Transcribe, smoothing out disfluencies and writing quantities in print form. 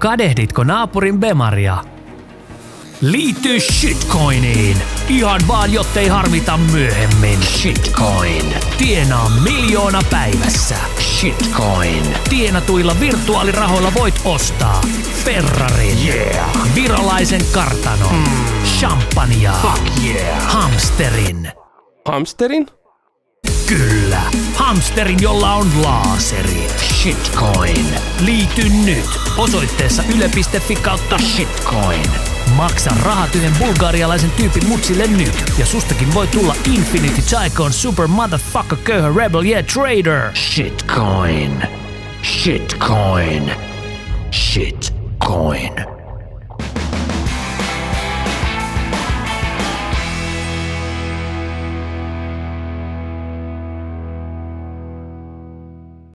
Kadehditko naapurin bemaria? Liity Shitcoiniin! Ihan vaan jottei harmita myöhemmin. Shitcoin. Tienaa 1 000 000 päivässä. Shitcoin. Tienatuilla virtuaalirahoilla voit ostaa Ferrarin, virolaisen kartanon, champagnea, hamsterin. Hamsterin? Kyllä, hamsterin, jolla on laaseri. Shitcoin. Liity nyt osoitteessa yle.fi/shitcoin. Maksa rahat yhden bulgarialaisen tyypin mutsille nyt. Ja sustakin voi tulla Infinity Tycoon Super Motherfucker Köyhä Rebel Yeah Trader. Shitcoin. Shitcoin. Shitcoin.